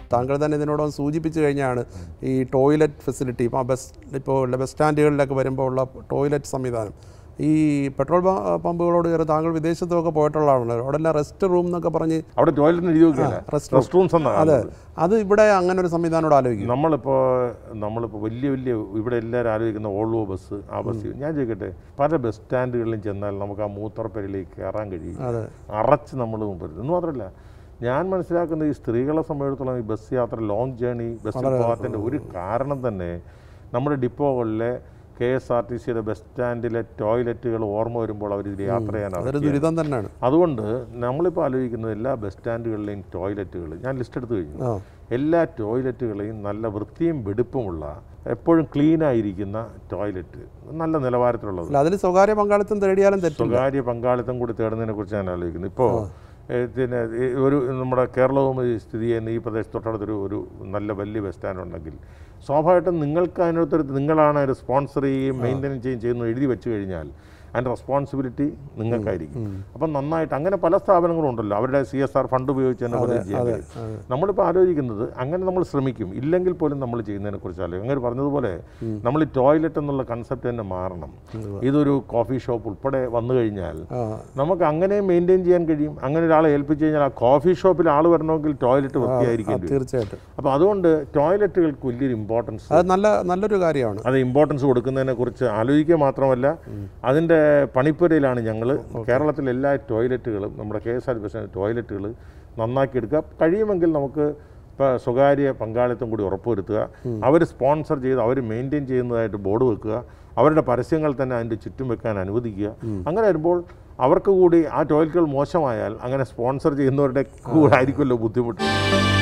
താങ്കൾ തന്നെ ഇതിനോടൊന്ന് സൂചിപ്പിച്ചു കഴിഞ്ഞാണ് ഈ ടോയ്ലറ്റ് ഫെസിലിറ്റി ഇപ്പോൾ ബസ് സ്റ്റാൻഡുകളിലൊക്കെ വരുമ്പോൾ ഉള്ള ടോയ്ലറ്റ് സംവിധാനം. ഈ പെട്രോൾ പമ്പുകളോട് കയറി താങ്കൾ വിദേശത്തൊക്കെ പോയിട്ടുള്ള ആളാണ്. അവിടെ എല്ലാം റെസ്റ്റ് റൂം എന്നൊക്കെ പറഞ്ഞ് അവിടെ ടോയ്ലറ്റിന് റെസ്റ്റ് റൂംസ്. അതെ, അത് ഇവിടെ അങ്ങനെ ഒരു സംവിധാനോട് ആലോചിക്കും. നമ്മളിപ്പോൾ വലിയ ഇവിടെ എല്ലാവരും ആലോചിക്കുന്ന ഓൾവോ ബസ്, ആ ബസ് ഞാൻ ചോദിക്കട്ടെ, പല ബസ് സ്റ്റാൻഡുകളിലും ചെന്നാൽ നമുക്ക് ആ മൂത്രപ്പരയിലേക്ക് കയറാൻ കഴിയും, അറച്ച് നമ്മൾ എന്ന് മാത്രമല്ല ഞാൻ മനസ്സിലാക്കുന്ന ഈ സ്ത്രീകളെ സംബന്ധിച്ചിടത്തോളം ഈ ബസ് യാത്ര ലോങ് ജേണി ബസ്സിൽ പോകാത്തതിൻ്റെ ഒരു കാരണം തന്നെ നമ്മുടെ ഡിപ്പോകളിലെ KSRTCയുടെ ബസ് സ്റ്റാൻഡിലെ ടോയ്ലറ്റുകൾ ഓർമ്മ വരുമ്പോൾ അവർ ഇതിൽ യാത്ര ചെയ്യാനാണ്. അതുകൊണ്ട് നമ്മളിപ്പോൾ ആലോചിക്കുന്നത് എല്ലാ ബസ് സ്റ്റാൻഡുകളിലെയും ടോയ്ലറ്റുകൾ ഞാൻ ലിസ്റ്റ് എടുത്തു കഴിഞ്ഞു. എല്ലാ ടോയ്ലറ്റുകളെയും നല്ല വൃത്തിയും വെടുപ്പുമുള്ള എപ്പോഴും ക്ലീൻ ആയിരിക്കുന്ന ടോയ്ലറ്റ്, നല്ല നിലവാരത്തിലുള്ളത്. അതിൽ സ്വകാര്യ പങ്കാളിത്തം തേടിയാലും സ്വകാര്യ പങ്കാളിത്തം കൂടി തേടുന്നതിനെ കുറിച്ച് ഞാൻ ആലോചിക്കുന്നു. ഇപ്പോൾ പിന്നെ നമ്മുടെ കേരളവും സ്ഥിതി ചെയ്യുന്ന ഈ പ്രദേശത്ത് തൊട്ടടുത്തൊരു നല്ല വലിയ ബസ് സ്റ്റാൻഡ് ഉണ്ടെങ്കിൽ സ്വാഭാവികമായിട്ടും നിങ്ങൾക്ക് അതിനകത്തൊരു നിങ്ങളാണ് ഒരു സ്പോൺസർ ചെയ്യുകയും മെയിൻ്റെനൻസ് ചെയ്യുന്നു എഴുതി വെച്ച് കഴിഞ്ഞാൽ അതിൻ്റെ റെസ്പോൺസിബിലിറ്റി നിങ്ങൾക്കായിരിക്കും. അപ്പം നന്നായിട്ട് അങ്ങനെ പല സ്ഥാപനങ്ങളും ഉണ്ടല്ലോ, അവരുടെ CSR ഫണ്ട് ഉപയോഗിച്ച് തന്നെ പലതും ചെയ്യാൻ കഴിയും. നമ്മളിപ്പോൾ ആലോചിക്കുന്നത് അങ്ങനെ നമ്മൾ ശ്രമിക്കും, ഇല്ലെങ്കിൽ പോലും നമ്മൾ ചെയ്യുന്നതിനെ കുറിച്ച് ആലോചിക്കും. അങ്ങനെ പറഞ്ഞതുപോലെ നമ്മൾ ഈ ടോയ്ലറ്റ് എന്നുള്ള കൺസെപ്റ്റ് തന്നെ മാറണം. ഇതൊരു കോഫി ഷോപ്പ് ഉൾപ്പെടെ വന്നു കഴിഞ്ഞാൽ നമുക്ക് അങ്ങനെ മെയിൻറ്റെയിൻ ചെയ്യാൻ കഴിയും. അങ്ങനെ ഒരാളെ ഏൽപ്പിച്ച് കഴിഞ്ഞാൽ ആ കോഫി ഷോപ്പിൽ ആൾ വരണമെങ്കിൽ ടോയ്ലറ്റ് വൃത്തിയായിരിക്കും. തീർച്ചയായിട്ടും. അപ്പോൾ അതുകൊണ്ട് ടോയ്ലറ്റുകൾക്ക് വലിയൊരു ഇമ്പോർട്ടൻസ്, നല്ലൊരു കാര്യമാണ്. അത് ഇമ്പോർട്ടൻസ് കൊടുക്കുന്നതിനെ കുറിച്ച് ആലോചിക്കുക മാത്രമല്ല അതിൻ്റെ പണിപ്പുരയിലാണ് ഞങ്ങൾ കേരളത്തിലെ എല്ലാ ടോയ്ലറ്റുകളും നമ്മുടെ KSRTC ടോയ്ലറ്റുകൾ നന്നാക്കിയെടുക്കുക. കഴിയുമെങ്കിൽ നമുക്ക് ഇപ്പോൾ സ്വകാര്യ പങ്കാളിത്തം കൂടി ഉറപ്പുവരുത്തുക. അവർ സ്പോൺസർ ചെയ്ത് അവർ മെയിൻറ്റെയിൻ ചെയ്യുന്നതായിട്ട് ബോർഡ് വെക്കുക, അവരുടെ പരസ്യങ്ങൾ തന്നെ അതിൻ്റെ ചുറ്റും വെക്കാൻ അനുവദിക്കുക. അങ്ങനെ വരുമ്പോൾ അവർക്ക് കൂടി ആ ടോയ്ലറ്റുകൾ മോശമായാൽ അങ്ങനെ സ്പോൺസർ ചെയ്യുന്നവരുടെ കൂടെ ആയിരിക്കുമല്ലോ ബുദ്ധിമുട്ട്.